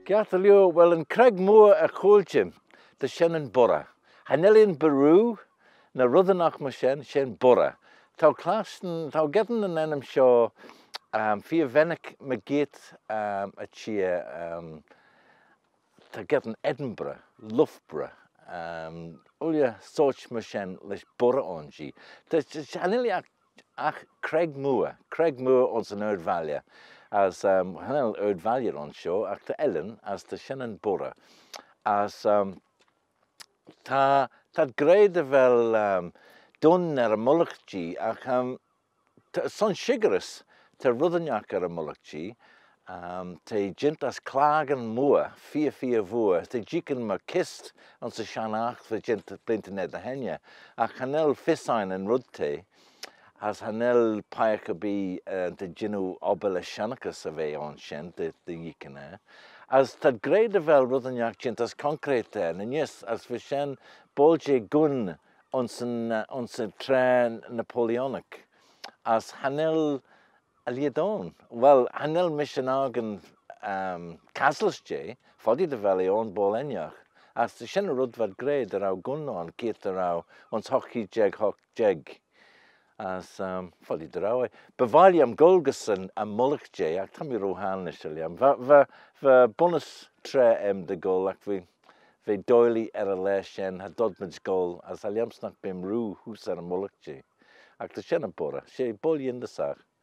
Gathalio, well, in Craig Moor a Culture, the Shannon Burroo. Hanelian Burroo, na Ruddenach Mashen, Shen Burroo. Tau Klasten, Tau Getten and Enam Shaw, Fia Vennick Magit, a cheer, Tau Getten Edinburgh, Loughborough, Ulia Soch Mashen, Lish Burroo on G. Haneli ach Craig Moor ons an Erd Valley. As Hanel Erd Valley on show, ach the Ellen as the Shannon Burroo. As Tad greide wel dun a mulachji ach son shigeris te ruddenjak a mulachji te jint as klagen moer vier voer te jiken ma kist on se shanach te jint blinte net de henje ach hanel fissein en rudte as hanel paikabi te jinu obele shanachas ave on shen de jiken as tad greide wel ruddenjak jint as concrete en yes as we shen bolje gun onze trein Napoleonic as hanel aliadon. Well, hanel missionagen Castlesje, foddy de valley on bolenjach, as de shen rud vad grey der au gun on kiet der au ons hockey jeg, as foddy der au. Bevaliam Golgesen a mulch je, ac tam I rohan nishaliam. Va bonus tre de gol ac Ve doily a leishen had dodmid's goal as aliamsnak bim roo who's a mulch je. Ac de shen a bora, she bully in the sag.